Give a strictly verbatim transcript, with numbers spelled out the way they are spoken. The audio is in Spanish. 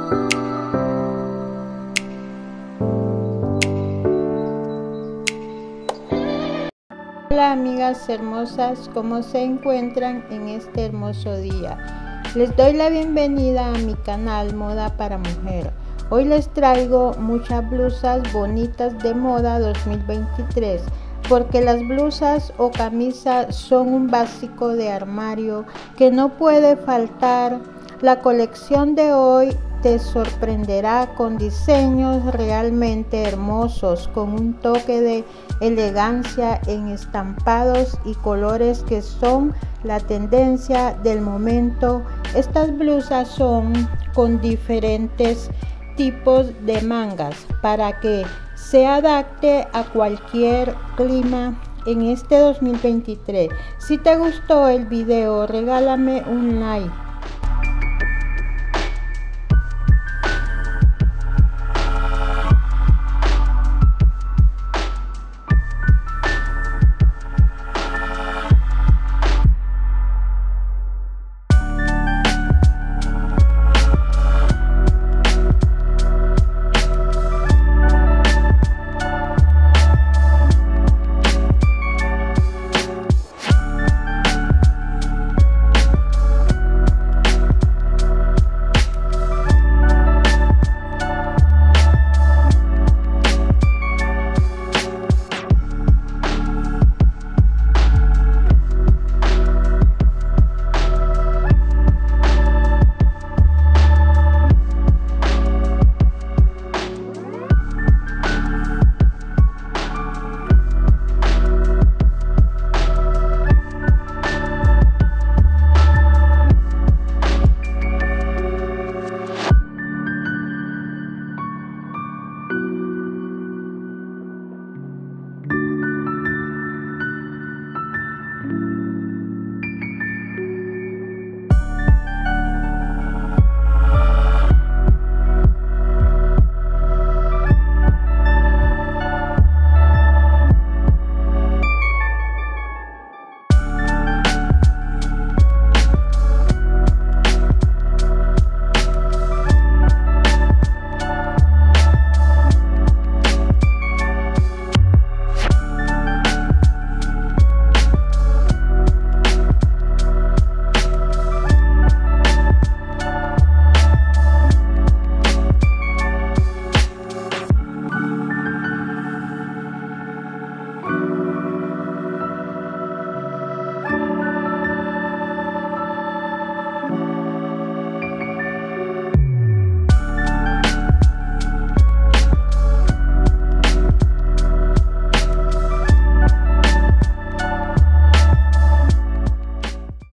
Hola amigas hermosas, ¿cómo se encuentran en este hermoso día? Les doy la bienvenida a mi canal Moda para Mujer. Hoy les traigo muchas blusas bonitas de moda dos mil veintitrés, porque las blusas o camisas son un básico de armario que no puede faltar. La colección de hoy te sorprenderá con diseños realmente hermosos, con un toque de elegancia en estampados y colores que son la tendencia del momento. Estas blusas son con diferentes tipos de mangas para que se adapte a cualquier clima en este dos mil veintitrés. Si te gustó el video, regálame un like.